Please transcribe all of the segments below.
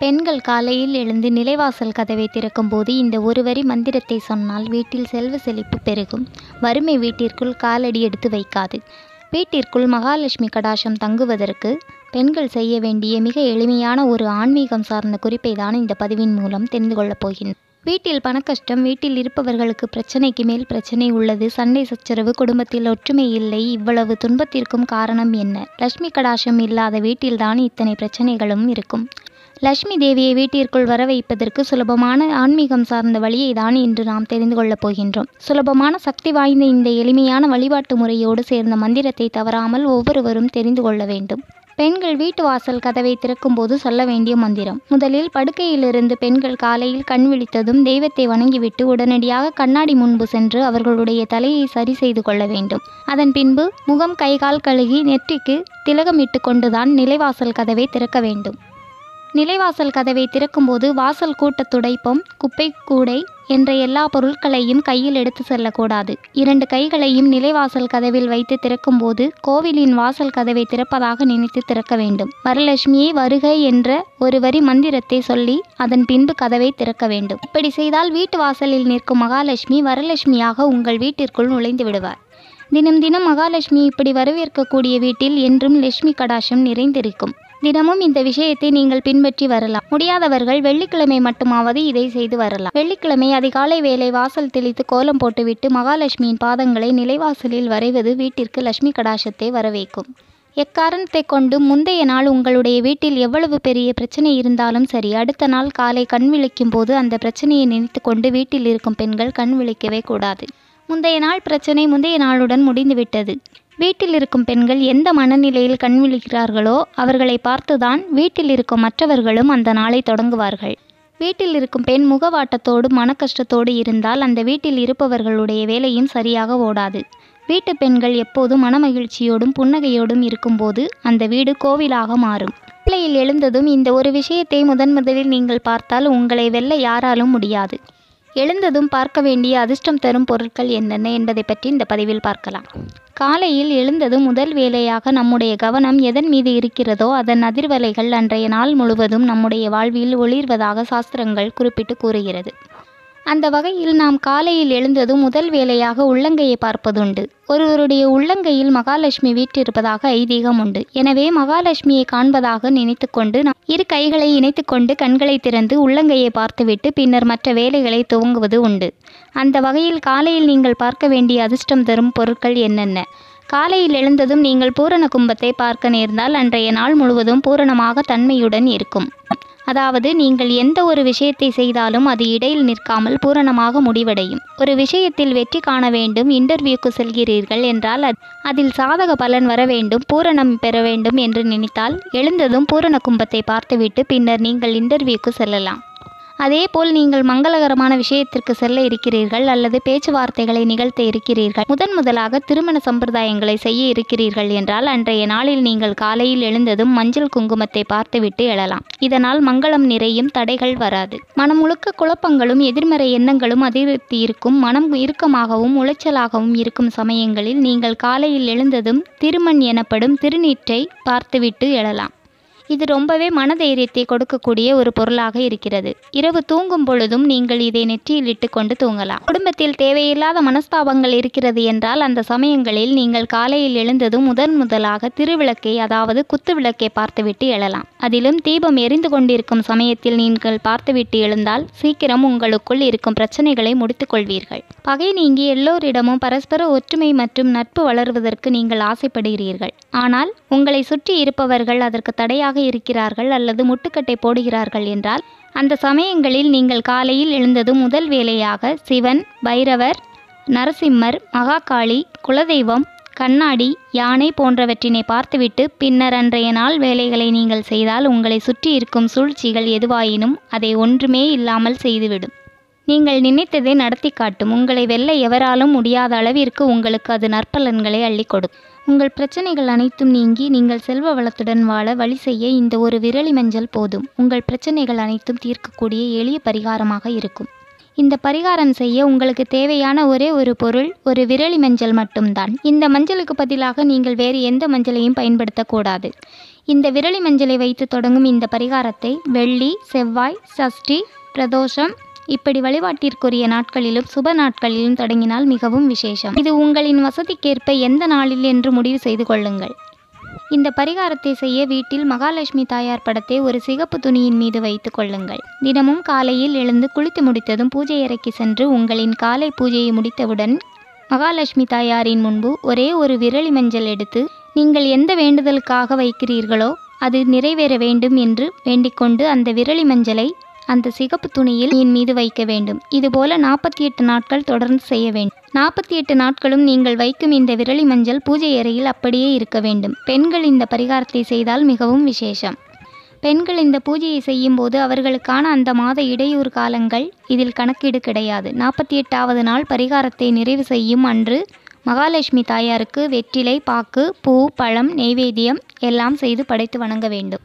பெண்கள் காலையில் எழுந்து நிலைவாசல் கதவை திறக்கும்போது இந்த ஒரு வரி மந்திரத்தை சொன்னால் வீட்டில் செல்வ செழிப்பு பெருகும். வறுமை வீட்டிற்குள் காலடி எடுத்து வைக்காது. வீட்டிற்குள் மகாலட்சுமி கடாட்சம் தங்குவதற்கு பெண்கள் செய்ய வேண்டிய மிக எளிமையான ஒரு ஆன்மீகம் சார்ந்த குறிப்பை தான் இந்த பதிவின் மூலம் தெரிந்து கொள்ளப் போகின்றோம். வீட்டில் பணக்கஷ்டம், வீட்டில் இருப்பவர்களுக்கு பிரச்சனைக்கு மேல் பிரச்சனை உள்ளது, சண்டை சச்சரவு, குடும்பத்தில் ஒற்றுமை இல்லை, இவ்வளவு துன்பத்திற்கும் காரணம் என்ன? லட்சுமி கடாட்சம் இல்லாத வீட்டில்தான் இத்தனை பிரச்சனைகளும் இருக்கும். லட்சுமி தேவியை வீட்டிற்குள் வர வைப்பதற்கு சுலபமான ஆன்மீகம் சார்ந்த வழியை தான் இன்று நாம் தெரிந்து கொள்ளப் போகின்றோம். சுலபமான சக்தி வாய்ந்த இந்த எளிமையான வழிபாட்டு முறையோடு சேர்ந்த மந்திரத்தை தவறாமல் ஒவ்வொருவரும் தெரிந்து கொள்ள வேண்டும். பெண்கள் வீட்டு வாசல் கதவை திறக்கும்போது சொல்ல வேண்டிய மந்திரம். முதலில் படுக்கையிலிருந்து பெண்கள் காலையில் கண் விழித்ததும் தெய்வத்தை வணங்கிவிட்டு உடனடியாக கண்ணாடி முன்பு சென்று அவர்களுடைய தலையை சரி செய்து கொள்ள வேண்டும். அதன் பின்பு முகம் கைகால் கழுகி நெற்றிக்கு திலகமிட்டு கொண்டுதான் நிலைவாசல் கதவை திறக்க வேண்டும். நிலைவாசல் கதவை திறக்கும்போது வாசல் கூட்ட துடைப்பம், குப்பை கூடை என்ற எல்லா பொருட்களையும் கையில் எடுத்து செல்லக்கூடாது. 2 கைகளையும் நிலைவாசல் கதவில் வைத்து திறக்கும்போது கோவிலின் வாசல் கதவை திறப்பதாக நினைத்து திறக்க வேண்டும். வரலட்சுமியே வருக என்ற ஒரு வரி மந்திரத்தை சொல்லி அதன் பின்பு கதவை திறக்க வேண்டும். இப்படி செய்தால் வீட்டு வாசலில் நிற்கும் மகாலட்சுமி வரலட்சுமியாக உங்கள் வீட்டிற்குள் நுழைந்து விடுவார். தினம் தினம் மகாலட்சுமி இப்படி வரவேற்கக்கூடிய வீட்டில் என்றும் லட்சுமி கடாட்சம் நிறைந்திருக்கும். தினமும் இந்த விஷயத்தை நீங்கள் பின்பற்றி வரலாம். முடியாதவர்கள் வெள்ளிக்கிழமை மட்டுமாவது இதை செய்து வரலாம். வெள்ளிக்கிழமை அதிகாலை வேளை வாசல் தெளித்து கோலம் போட்டுவிட்டு மகாலட்சுமியின் பாதங்களை நிலைவாசலில் வரைவது வீட்டிற்கு லட்சுமி கடாட்சத்தை வரவேற்கும். எக்காரணத்தை கொண்டு முந்தைய நாள் உங்களுடைய வீட்டில் எவ்வளவு பெரிய பிரச்சனை இருந்தாலும் சரி, அடுத்த நாள் காலை கண் விழிக்கும் போது அந்த பிரச்சனையை நினைத்து கொண்டு வீட்டில் இருக்கும் பெண்கள் கண் விழிக்கவே கூடாது. முந்தைய நாள் பிரச்சனை முந்தைய நாளுடன் முடிந்துவிட்டது. வீட்டில் இருக்கும் பெண்கள் எந்த மனநிலையில் கண் விழிக்கிறார்களோ அவர்களை பார்த்துதான் வீட்டில் இருக்கும் மற்றவர்களும் அந்த நாளை தொடங்குவார்கள். வீட்டில் இருக்கும் பெண் முகவாட்டத்தோடு மனக்கஷ்டத்தோடு இருந்தால் அந்த வீட்டில் இருப்பவர்களுடைய வேலையும் சரியாக ஓடாது. வீட்டு பெண்கள் எப்போதும் மனமகிழ்ச்சியோடும் புன்னகையோடும் இருக்கும்போது அந்த வீடு கோவிலாக மாறும். காலையில் எழுந்ததும் இந்த ஒரு விஷயத்தை முதலில் நீங்கள் பார்த்தால் உங்களை வெல்ல யாராலும் முடியாது. எழுந்ததும் பார்க்க வேண்டிய அதிர்ஷ்டம் தரும் பொருட்கள் என்னென்ன என்பதை பற்றி இந்த பதிவில் பார்க்கலாம். காலையில் எழுந்ததும் முதல் வேலையாக நம்முடைய கவனம் எதன் மீது இருக்கிறதோ அதன் அதிர்வலைகள் அன்றைய நாள் முழுவதும் நம்முடைய வாழ்வில் ஒளிர்வதாக சாஸ்திரங்கள் குறிப்பிட்டு கூறுகிறது. அந்த வகையில் நாம் காலையில் எழுந்ததும் முதல் வேலையாக உள்ளங்கையை பார்ப்பதுண்டு. ஒருவருடைய உள்ளங்கையில் மகாலட்சுமி வீற்றிருப்பதாக ஐதீகம் உண்டு. எனவே மகாலட்சுமியை காண்பதாக நினைத்து கொண்டு நாம் 2 கைகளை இணைத்து கொண்டு கண்களை திறந்து உள்ளங்கையை பார்த்துவிட்டு பின்னர் மற்ற வேலைகளை துவங்குவது உண்டு. அந்த வகையில் காலையில் நீங்கள் பார்க்க வேண்டிய அதிர்ஷ்டம் தரும் பொருட்கள் என்னென்ன? காலையில் எழுந்ததும் நீங்கள் பூரண கும்பத்தை பார்க்க நேர்ந்தால் அன்றைய நாள் முழுவதும் பூரணமாக தன்மையுடன் இருக்கும். அதாவது நீங்கள் எந்த ஒரு விஷயத்தை செய்தாலும் அது இடையில் நிற்காமல் பூரணமாக முடிவடையும். ஒரு விஷயத்தில் வெற்றி காண வேண்டும், இன்டர்வியூக்கு செல்கிறீர்கள் என்றால் அதில் சாதக பலன் வர வேண்டும், பூரணம் பெற வேண்டும் என்று நினைத்தால் எழுந்ததும் பூரண கும்பத்தை பார்த்துவிட்டு பின்னர் நீங்கள் இன்டர்வியூக்கு செல்லலாம். அதேபோல் நீங்கள் மங்களகரமான விஷயத்திற்கு செல்ல இருக்கிறீர்கள் அல்லது பேச்சுவார்த்தைகளை நிகழ்த்த இருக்கிறீர்கள், முதலாக திருமண சம்பிரதாயங்களை செய்ய இருக்கிறீர்கள் என்றால் அன்றைய நாளில் நீங்கள் காலையில் எழுந்ததும் மஞ்சள் குங்குமத்தை பார்த்துவிட்டு எழலாம். இதனால் மங்களம் நிறையும், தடைகள் வராது. மனம் முழுக்க குழப்பங்களும் எதிர்மறை எண்ணங்களும் அதிகரித்து இருக்கும், மனம் இறுக்கமாகவும் உளைச்சலாகவும் இருக்கும் சமயங்களில் நீங்கள் காலையில் எழுந்ததும் திருமண் எனப்படும் திருநீற்றை பார்த்துவிட்டு எழலாம். இது ரொம்பவே மனதைரியத்தை கொடுக்கக்கூடிய ஒரு பொருளாக இருக்கிறது. இரவு தூங்கும் பொழுதும் நீங்கள் இதை நெற்றியில் இட்டு கொண்டு தூங்கலாம். குடும்பத்தில் தேவையில்லாத மனஸ்தாபங்கள் இருக்கிறது என்றால் அந்த சமயங்களில் நீங்கள் காலையில் எழுந்ததும் முதலாக திருவிளக்கை, அதாவது குத்து விளக்கை பார்த்துவிட்டு எழலாம். அதிலும் தீபம் எரிந்து கொண்டிருக்கும் சமயத்தில் நீங்கள் பார்த்துவிட்டு எழுந்தால் சீக்கிரம் உங்களுக்குள் இருக்கும் பிரச்சனைகளை முடித்துக் கொள்வீர்கள். பகை நீங்கி எல்லோரிடமும் பரஸ்பர ஒற்றுமை மற்றும் நட்பு வளருவதற்கு நீங்கள் ஆசைப்படுகிறீர்கள். ஆனால் உங்களை சுற்றி இருப்பவர்கள் அதற்கு தடையாக இருக்கிறார்கள் அல்லது முட்டுக்கட்டை போடுகிறார்கள் என்றால் அந்த சமயங்களில் நீங்கள் காலையில் எழுந்ததும் முதல் வேலையாக சிவன், பைரவர், நரசிம்மர், மகாகாளி, குலதெய்வம், கண்ணாடி, யானை போன்றவற்றினை பார்த்துவிட்டு பின்னர் அன்றைய நாள் வேலைகளை நீங்கள் செய்தால் உங்களை சுற்றி இருக்கும் சூழ்ச்சிகள் எதுவாயினும் அதை ஒன்றுமே இல்லாமல் செய்துவிடும். நீங்கள் நினைத்ததை நடத்தி காட்டும். உங்களை வெல்ல எவராலும் முடியாத அளவிற்கு உங்களுக்கு அது நற்பலன்களை அள்ளி கொடுக்கும். உங்கள் பிரச்சனைகள் அனைத்தும் நீங்கி நீங்கள் செல்வ வளத்துடன் வாழ வழி செய்ய இந்த ஒரு விரலி மஞ்சள் போதும். உங்கள் பிரச்சனைகள் அனைத்தும் தீர்க்கக்கூடிய எளிய பரிகாரமாக இருக்கும். இந்த பரிகாரம் செய்ய உங்களுக்கு தேவையான ஒரே ஒரு பொருள் ஒரு விரலி மஞ்சள் மட்டும்தான். இந்த மஞ்சளுக்கு பதிலாக நீங்கள் வேறு எந்த மஞ்சளையும் பயன்படுத்தக்கூடாது. இந்த விரலி மஞ்சளை வைத்து தொடங்கும் இந்த பரிகாரத்தை வெள்ளி, செவ்வாய், சஷ்டி, பிரதோஷம் இப்படி வழிபாட்டிற்குரிய நாட்களிலும் சுப நாட்களிலும் தொடங்கினால் மிகவும் விசேஷம். இது உங்களின் வசதிக்கேற்ப எந்த நாளில் என்று முடிவு செய்து கொள்ளுங்கள். இந்த பரிகாரத்தை செய்ய வீட்டில் மகாலட்சுமி தாயார் படத்தை ஒரு சிகப்பு துணியின் மீது வைத்து கொள்ளுங்கள். தினமும் காலையில் எழுந்து குளித்து முடித்ததும் பூஜை அறைக்கு சென்று உங்களின் காலை பூஜையை முடித்தவுடன் மகாலட்சுமி தாயாரின் முன்பு ஒரே ஒரு விரலி மஞ்சள் எடுத்து நீங்கள் எந்த வேண்டுதலுக்காக வைக்கிறீர்களோ அது நிறைவேற வேண்டும் என்று வேண்டிக்கொண்டு அந்த விரலி மஞ்சளை அந்த சிகப்பு துணியில் மீது வைக்க வேண்டும். இதுபோல 48 நாட்கள் தொடர்ந்து செய்ய வேண்டும். 48 நாட்களும் நீங்கள் வைக்கும் இந்த விரலி மஞ்சள் பூஜை அறையில் அப்படியே இருக்க வேண்டும். பெண்கள் இந்த பரிகாரத்தை செய்தால் மிகவும் விசேஷம். பெண்கள் இந்த பூஜையை செய்யும்போது அவர்களுக்கான அந்த மாத இடையூறு காலங்கள் இதில் கணக்கீடு கிடையாது. 48வது நாள் பரிகாரத்தை நிறைவு செய்யும் அன்று மகாலட்சுமி தாயாருக்கு வெற்றிலை, பாக்கு, பூ, பழம், நெய்வேத்தியம் எல்லாம் செய்து படைத்து வணங்க வேண்டும்.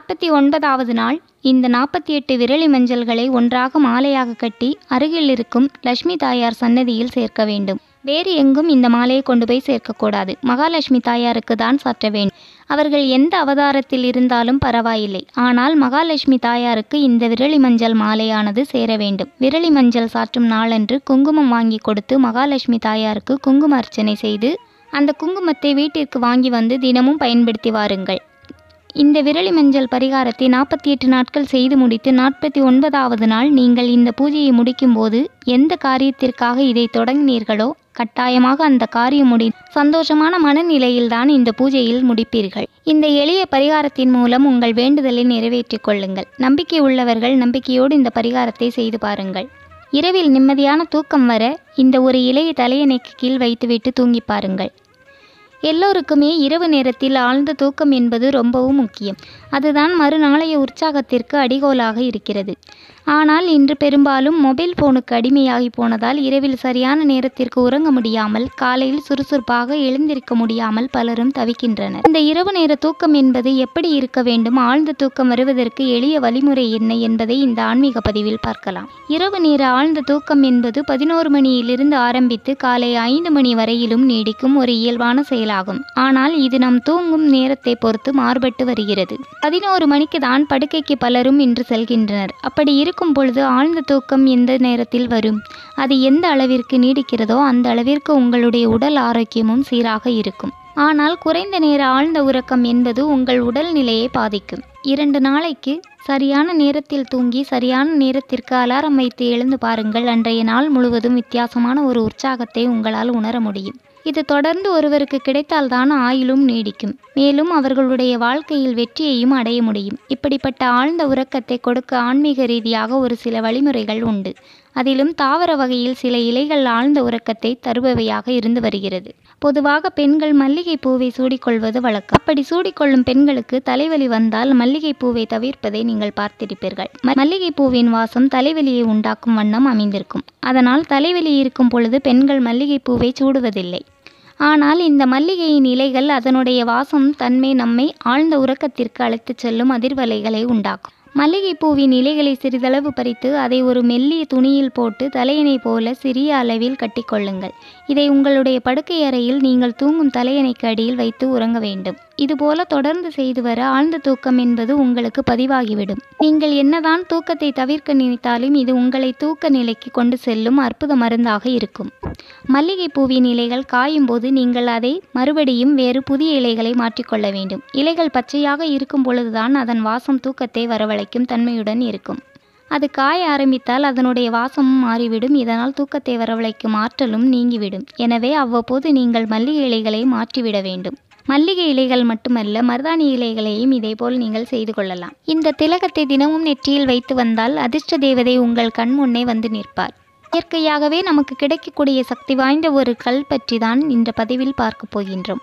49வது நாள் இந்த 48 விரலி மஞ்சள்களை ஒன்றாக மாலையாக கட்டி அருகில் இருக்கும் லட்சுமி தாயார் சன்னதியில் சேர்க்க வேண்டும். வேறு எங்கும் இந்த மாலையை கொண்டு போய் சேர்க்கக்கூடாது. மகாலட்சுமி தாயாருக்கு தான் சாற்ற வேண்டும். அவர்கள் எந்த அவதாரத்தில் இருந்தாலும் பரவாயில்லை. ஆனால் மகாலட்சுமி தாயாருக்கு இந்த விரலி மஞ்சள் மாலையானது சேர வேண்டும். விரலி மஞ்சள் சாற்றும் நாளன்று குங்குமம் வாங்கி கொடுத்து மகாலட்சுமி தாயாருக்கு குங்கும அர்ச்சனை செய்து அந்த குங்குமத்தை வீட்டிற்கு வாங்கி வந்து தினமும் பயன்படுத்தி வாருங்கள். இந்த விரலி மஞ்சள் பரிகாரத்தை 48 நாட்கள் செய்து முடித்து 49வது நாள் நீங்கள் இந்த பூஜையை முடிக்கும்போது எந்த காரியத்திற்காக இதை தொடங்கினீர்களோ கட்டாயமாக அந்த காரியம் சந்தோஷமான மனநிலையில்தான் இந்த பூஜையில் முடிப்பீர்கள். இந்த எளிய பரிகாரத்தின் மூலம் உங்கள் வேண்டுதலை நிறைவேற்றிக் கொள்ளுங்கள். நம்பிக்கை உள்ளவர்கள் நம்பிக்கையோடு இந்த பரிகாரத்தை செய்து பாருங்கள். இரவில் நிம்மதியான தூக்கம் வர இந்த ஒரு இலையை தலையணைக்கு கீழ் வைத்துவிட்டு தூங்கி பாருங்கள். எல்லோருக்குமே இரவு நேரத்தில் ஆழ்ந்த தூக்கம் என்பது ரொம்பவும் முக்கியம். அதுதான் மறுநாளைய உற்சாகத்திற்கு அடிகோலாக இருக்கிறது. ஆனால் இன்று பெரும்பாலும் மொபைல் போனுக்கு அடிமையாகி போனதால் இரவில் சரியான நேரத்திற்கு உறங்க முடியாமல் காலையில் சுறுசுறுப்பாக எழுந்திருக்க முடியாமல் பலரும் தவிக்கின்றனர். இந்த இரவு நேர தூக்கம் என்பது எப்படி இருக்க வேண்டும், ஆழ்ந்த தூக்கம் வருவதற்கு எளிய வழிமுறை என்ன என்பதை இந்த ஆன்மீக பதிவில் பார்க்கலாம். இரவு நேர ஆழ்ந்த தூக்கம் என்பது 11 மணியிலிருந்து ஆரம்பித்து காலை 5 மணி வரையிலும் நீடிக்கும் ஒரு இயல்பான செயலாகும். ஆனால் இது நம் தூங்கும் நேரத்தை பொறுத்து மாறுபட்டு வருகிறது. 11 மணிக்கு தான் படுக்கைக்கு பலரும் இன்று செல்கின்றனர். அப்படி இருக்கும் பொழுது ஆழ்ந்த தூக்கம் எந்த நேரத்தில் வரும்? அது எந்த அளவிற்கு நீடிக்கிறதோ அந்த அளவிற்கு உங்களுடைய உடல் ஆரோக்கியமும் சீராக இருக்கும். ஆனால் குறைந்த நேர ஆழ்ந்த உறக்கம் என்பது உங்கள் உடல் நிலையை பாதிக்கும். 2 நாளைக்கு சரியான நேரத்தில் தூங்கி சரியான நேரத்திற்கு அலாரம் வைத்து எழுந்து பாருங்கள். அன்றைய நாள் முழுவதும் வித்தியாசமான ஒரு உற்சாகத்தை உங்களால் உணர முடியும். இது தொடர்ந்து ஒருவருக்கு கிடைத்தால்தான் ஆயுளும் நீடிக்கும். மேலும் அவர்களுடைய வாழ்க்கையில் வெற்றியையும் அடைய முடியும். இப்படிப்பட்ட ஆழ்ந்த உறக்கத்தை கொடுக்க ஆன்மீக ரீதியாக ஒரு சில வழிமுறைகள் உண்டு. அதிலும் தாவர வகையில் சில இலைகள் ஆழ்ந்த உறக்கத்தை தருபவையாக இருந்து வருகிறது. பொதுவாக பெண்கள் மல்லிகை பூவை சூடிக்கொள்வது வழக்கம். அப்படி சூடிக்கொள்ளும் பெண்களுக்கு தலைவலி வந்தால் மல்லிகை பூவை தவிர்ப்பதை நீங்கள் பார்த்திருப்பீர்கள். மல்லிகை பூவின் வாசம் தலைவலியை உண்டாக்கும் வண்ணம் அமைந்திருக்கும். அதனால் தலைவலி இருக்கும் பொழுது பெண்கள் மல்லிகை பூவை சூடுவதில்லை. ஆனால் இந்த மல்லிகையின் இலைகள் அதனுடைய வாசம் தன்மை நம்மை ஆழ்ந்த உறக்கத்திற்கு அழைத்துச் செல்லும் அதிர்வலைகளை உண்டாக்கும். மல்லிகை பூவின் இலைகளை சிறிதளவு பறித்து அதை ஒரு மெல்லிய துணியில் போட்டு தலையணை போல சிறிய அளவில் கட்டிக்கொள்ளுங்கள். இதை உங்களுடைய படுக்கை அறையில் நீங்கள் தூங்கும் தலையணைக்கு அடியில் வைத்து உறங்க வேண்டும். இதுபோல தொடர்ந்து செய்து வர ஆழ்ந்த தூக்கம் என்பது உங்களுக்கு பதிவாகிவிடும். நீங்கள் என்னதான் தூக்கத்தை தவிர்க்க நினைத்தாலும் இது உங்களை தூக்க நிலைக்கு கொண்டு செல்லும் அற்புத மருந்தாக இருக்கும். மல்லிகை பூவின் இலைகள் காயும் போது நீங்கள் அதை மறுபடியும் வேறு புதிய இலைகளை மாற்றிக்கொள்ள வேண்டும். இலைகள் பச்சையாக இருக்கும் பொழுதுதான் அதன் வாசம் தூக்கத்தை வரவழைக்கும் தன்மையுடன் இருக்கும். அது காய ஆரம்பித்தால் அதனுடைய வாசமும் மாறிவிடும். இதனால் தூக்கத்தை வரவழைக்கும் ஆற்றலும் நீங்கிவிடும். எனவே அவ்வப்போது நீங்கள் மல்லிகை இலைகளை மாற்றிவிட வேண்டும். மல்லிகை இலைகள் மட்டுமல்ல, மருதாணி இலைகளையும் இதேபோல் நீங்கள் செய்து கொள்ளலாம். இந்த திலகத்தை தினமும் நெற்றியில் வைத்து வந்தால் அதிர்ஷ்ட தேவதை உங்கள் கண் முன்னே வந்து நிற்பார். இயற்கையாகவே நமக்கு கிடைக்கக்கூடிய சக்தி வாய்ந்த ஒரு கல் பற்றி தான் இந்த பதிவில் பார்க்க போகின்றோம்.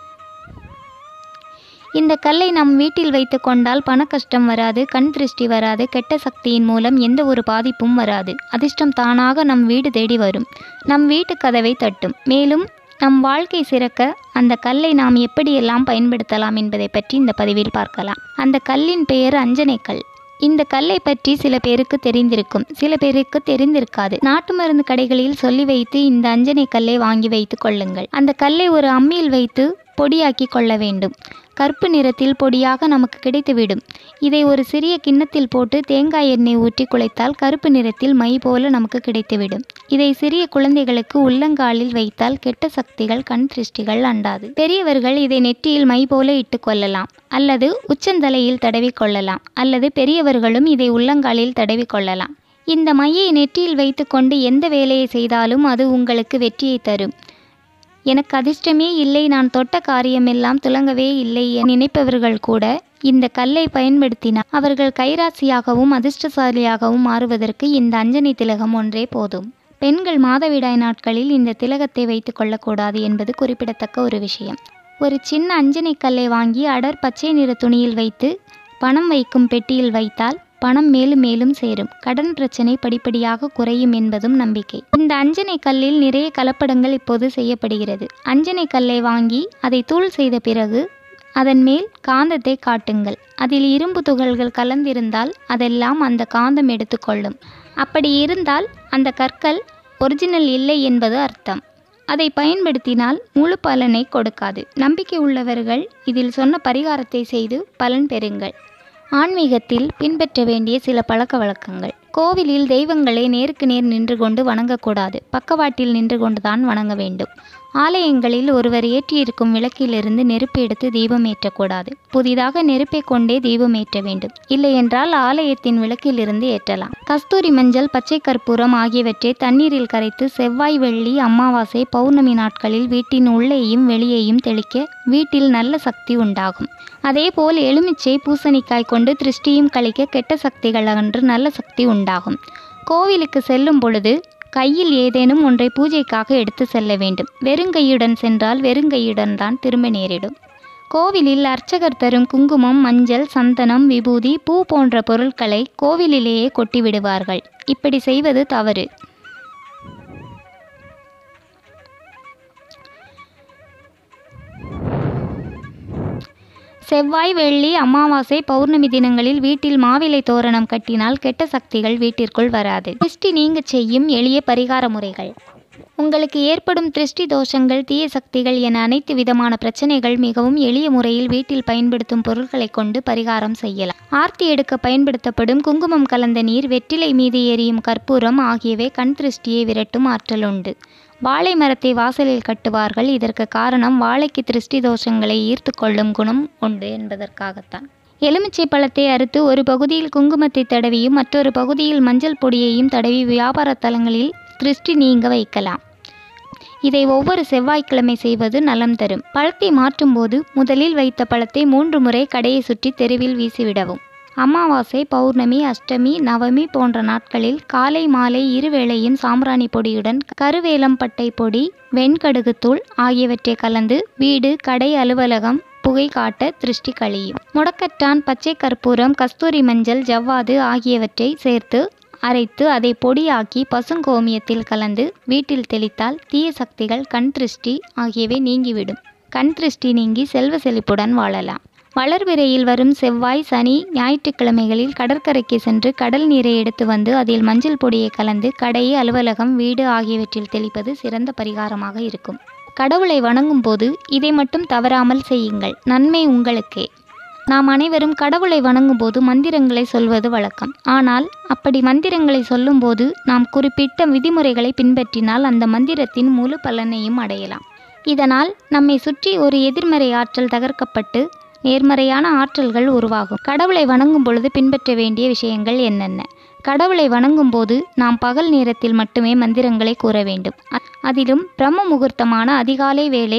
இந்த கல்லை நம் வீட்டில் வைத்து கொண்டால் பண கஷ்டம் வராது, கண் திருஷ்டி வராது, கெட்ட சக்தியின் மூலம் எந்த ஒரு பாதிப்பும் வராது. அதிர்ஷ்டம் தானாக நம் வீடு தேடி வரும், நம் வீட்டு கதவை தட்டும். மேலும் நம் வாழ்க்கை சிறக்க அந்த கல்லை நாம் எப்படியெல்லாம் பயன்படுத்தலாம் என்பதை பற்றி இந்த பதிவில் பார்க்கலாம். அந்த கல்லின் பெயர் அஞ்சனை கல். இந்த கல்லை பற்றி சில பேருக்கு தெரிந்திருக்கும், சில பேருக்கு தெரிந்திருக்காது. நாட்டு மருந்து கடைகளில் சொல்லி வைத்து இந்த அஞ்சனை கல்லை வாங்கி வைத்து கொள்ளுங்கள். அந்த கல்லை ஒரு அம்மியில் வைத்து பொடியாக்கி கொள்ள வேண்டும். கருப்பு நிறத்தில் பொடியாக நமக்கு கிடைத்துவிடும். இதை ஒரு சிறிய கிண்ணத்தில் போட்டு தேங்காய் எண்ணெய் ஊற்றி குழைத்தால் கருப்பு நிறத்தில் மை போல நமக்கு கிடைத்துவிடும். இதை சிறிய குழந்தைகளுக்கு உள்ளங்காலில் வைத்தால் கெட்ட சக்திகள், கண் திருஷ்டிகள் அண்டாது. பெரியவர்கள் இதை நெற்றியில் மை போல இட்டு கொள்ளலாம், அல்லது உச்சந்தலையில் தடவி கொள்ளலாம், அல்லது பெரியவர்களும் இதை உள்ளங்காலில் தடவி கொள்ளலாம். இந்த மையை நெற்றியில் வைத்துக்கொண்டு எந்த வேலையை செய்தாலும் அது உங்களுக்கு வெற்றியை தரும். எனக்கு அதிர்ஷ்டமே இல்லை, நான் தொட்ட காரியமெல்லாம் துலங்கவே இல்லை என நினைப்பவர்கள் கூட இந்த கல்லை பயன்படுத்தினால் அவர்கள் கைராசியாகவும் அதிர்ஷ்டசாலியாகவும் மாறுவதற்கு இந்த அஞ்சனை திலகம் ஒன்றே போதும். பெண்கள் மாதவிடாய் நாட்களில் இந்த திலகத்தை வைத்து கொள்ளக்கூடாது என்பது குறிப்பிடத்தக்க ஒரு விஷயம். ஒரு சின்ன அஞ்சனை கல்லை வாங்கி அடர் பச்சை நிற துணியில் வைத்து பணம் வைக்கும் பெட்டியில் வைத்தால் பணம் மேலும் மேலும் சேரும். கடன் பிரச்சனை படிப்படியாக குறையும் என்பதும் நம்பிக்கை. இந்த அஞ்சனை கல்லில் நிறைய கலப்படங்கள் இப்போது செய்யப்படுகிறது. அஞ்சனை கல்லை வாங்கி அதை தூள் செய்த பிறகு அதன் மேல் காந்தத்தை காட்டுங்கள். அதில் இரும்பு துகள்கள் கலந்திருந்தால் அதெல்லாம் அந்த காந்தம் எடுத்துக்கொள்ளும். அப்படி இருந்தால் அந்த கற்கள் ஒரிஜினல் இல்லை என்பது அர்த்தம். அதை பயன்படுத்தினால் முழு பலனை கொடுக்காது. நம்பிக்கை உள்ளவர்கள் இதில் சொன்ன பரிகாரத்தை செய்து பலன் பெறுங்கள். ஆன்மீகத்தில் பின்பற்ற வேண்டிய சில பழக்க வழக்கங்கள். கோவிலில் தெய்வங்களை நேருக்கு நேர் நின்று கொண்டு வணங்கக்கூடாது. பக்கவாட்டில் நின்று கொண்டுதான் வணங்க வேண்டும். ஆலயங்களில் ஒருவர் ஏற்றியிருக்கும் விளக்கிலிருந்து நெருப்பு எடுத்து தீபம் ஏற்றக்கூடாது. புதிதாக நெருப்பை கொண்டே தீபம் ஏற்ற வேண்டும். இல்லையென்றால் ஆலயத்தின் விளக்கிலிருந்து ஏற்றலாம். கஸ்தூரி மஞ்சள், பச்சை கற்பூரம் ஆகியவற்றை தண்ணீரில் கரைத்து செவ்வாய், வெள்ளி, அமாவாசை, பௌர்ணமி நாட்களில் வீட்டின் உள்ளேயும் வெளியேயும் தெளிக்க வீட்டில் நல்ல சக்தி உண்டாகும். அதேபோல் எலுமிச்சை, பூசணிக்காய் கொண்டு திருஷ்டியும் கழிக்க கெட்ட சக்திகள் அகன்று நல்ல சக்தி உண்டாகும். கோவிலுக்கு செல்லும் பொழுது கையில் ஏதேனும் ஒன்றை பூஜைக்காக எடுத்து செல்ல வேண்டும். வெறுங்கையுடன் சென்றால் வெறுங்கையுடன் தான் திரும்ப நேரிடும். கோவிலில் அர்ச்சகர் தரும் குங்குமம், மஞ்சள், சந்தனம், விபூதி, பூ போன்ற பொருட்களை கோவிலிலேயே கொட்டி விடுவார்கள். இப்படி செய்வது தவறு. செவ்வாய், வெள்ளி, அமாவாசை, பௌர்ணமி தினங்களில் வீட்டில் மாவிலை தோரணம் கட்டினால் கெட்ட சக்திகள் வீட்டிற்குள் வராது. திருஷ்டி நீங்க செய்யும் எளிய பரிகார முறைகள். உங்களுக்கு ஏற்படும் திருஷ்டி தோஷங்கள், தீய சக்திகள் என அனைத்து விதமான பிரச்சனைகள் மிகவும் எளிய முறையில் வீட்டில் பயன்படுத்தும் பொருட்களை கொண்டு பரிகாரம் செய்யலாம். ஆர்த்தி எடுக்க பயன்படுத்தப்படும் குங்குமம் கலந்த நீர், வெற்றிலை மீது எரியும் கற்பூரம் ஆகியவை கண் திருஷ்டியை விரட்டும் ஆற்றல் உண்டு. வாழை மரத்தை வாசலில் கட்டுவார்கள். இதற்கு காரணம் வாழைக்கு திருஷ்டி தோஷங்களை ஈர்த்து கொள்ளும் குணம் உண்டு என்பதற்காகத்தான். எலுமிச்சை பழத்தை அறுத்து ஒரு பகுதியில் குங்குமத்தை தடவியும் மற்றொரு பகுதியில் மஞ்சள் பொடியையும் தடவி வியாபார தலங்களில் திருஷ்டி நீங்க வைக்கலாம். இதை ஒவ்வொரு செவ்வாய்க்கிழமை செய்வது நலம் தரும். பழத்தை மாற்றும் போது முதலில் வைத்த பழத்தை 3 முறை கடையை சுற்றி தெருவில் வீசிவிடவும். அமாவாசை, பௌர்ணமி, அஷ்டமி, நவமி போன்ற நாட்களில் காலை மாலை இருவேளையும் சாம்பிராணி பொடியுடன் கருவேலம் பட்டை பொடி, வெண்கடுகுத்தூள் ஆகியவற்றை கலந்து வீடு, கடை, அலுவலகம் புகை காட்ட திருஷ்டி கழியும். முடக்கட்டான், பச்சை கற்பூரம், கஸ்தூரி மஞ்சள், ஜவ்வாது ஆகியவற்றை சேர்த்து அரைத்து அதை பொடியாக்கி பசுங்கோமியத்தில் கலந்து வீட்டில் தெளித்தால் தீய சக்திகள், கண் திருஷ்டி ஆகியவை நீங்கிவிடும். கண் திருஷ்டி நீங்கி செல்வ செழிப்புடன் வாழலாம். வளர்பிறையில் வரும் செவ்வாய், சனி, ஞாயிற்றுக்கிழமைகளில் கடற்கரைக்கு சென்று கடல் நீரை எடுத்து வந்து அதில் மஞ்சள் பொடியை கலந்து கடை, அலுவலகம், வீடு ஆகியவற்றில் தெளிப்பது சிறந்த பரிகாரமாக இருக்கும். கடவுளை வணங்கும் போது இதை மட்டும் தவறாமல் செய்யுங்கள். நன்மை உங்களுக்கே. நாம் அனைவரும் கடவுளை வணங்கும் போது மந்திரங்களை சொல்வது வழக்கம். ஆனால் அப்படி மந்திரங்களை சொல்லும்போது நாம் குறிப்பிட்ட விதிமுறைகளை பின்பற்றினால் அந்த மந்திரத்தின் முழு பலனையும் அடையலாம். இதனால் நம்மை சுற்றி ஒரு எதிர்மறை ஆற்றல் தகர்க்கப்பட்டு நேர்மறையான ஆற்றல்கள் உருவாகும். கடவுளை வணங்கும் பொழுது பின்பற்ற வேண்டிய விஷயங்கள் என்னென்ன? கடவுளை வணங்கும் போது நாம் பகல் நேரத்தில் மட்டுமே மந்திரங்களை கூற வேண்டும். அதிலும் பிரம்ம முகூர்த்தமான அதிகாலை வேளை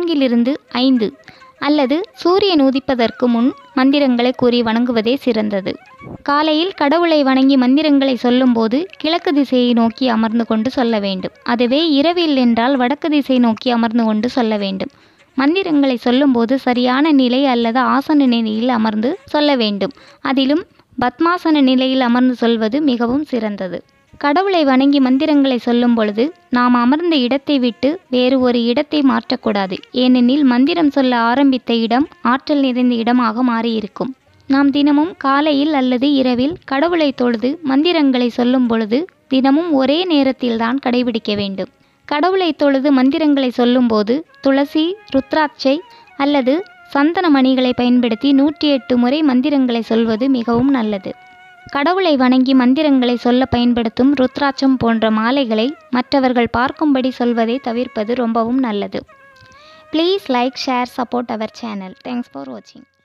4 to 5 அல்லது சூரியன் உதிப்பதற்கு முன் மந்திரங்களை கூறி வணங்குவதே சிறந்தது. காலையில் கடவுளை வணங்கி மந்திரங்களை சொல்லும்போது கிழக்கு திசையை நோக்கி அமர்ந்து கொண்டு சொல்ல வேண்டும். அதுவே இரவில் என்றால் வடக்கு திசை நோக்கி அமர்ந்து கொண்டு சொல்ல வேண்டும். மந்திரங்களை சொல்லும்போது சரியான நிலை அல்லது ஆசன நிலையில் அமர்ந்து சொல்ல வேண்டும். அதிலும் பத்மாசன நிலையில் அமர்ந்து சொல்வது மிகவும் சிறந்தது. கடவுளை வணங்கி மந்திரங்களை சொல்லும் பொழுது நாம் அமர்ந்த இடத்தை விட்டு வேறு ஒரு இடத்தை மாற்றக்கூடாது. ஏனெனில் மந்திரம் சொல்ல ஆரம்பித்த இடம் ஆற்றல் நிறைந்த இடமாக மாறியிருக்கும். நாம் தினமும் காலையில் அல்லது இரவில் கடவுளை தொழுது மந்திரங்களை சொல்லும் பொழுது தினமும் ஒரே நேரத்தில்தான் கடைபிடிக்க வேண்டும். கடவுளை தொழுது மந்திரங்களை சொல்லும்போது துளசி, ருத்ராட்சை அல்லது சந்தன மணிகளை பயன்படுத்தி 108 முறை மந்திரங்களை சொல்வது மிகவும் நல்லது. கடவுளை வணங்கி மந்திரங்களை சொல்ல பயன்படுத்தும் ருத்ராட்சம் போன்ற மாலைகளை மற்றவர்கள் பார்க்கும்படி சொல்வதை தவிர்ப்பது ரொம்பவும் நல்லது. Please like, share, support our channel. Thanks for வாட்சிங்.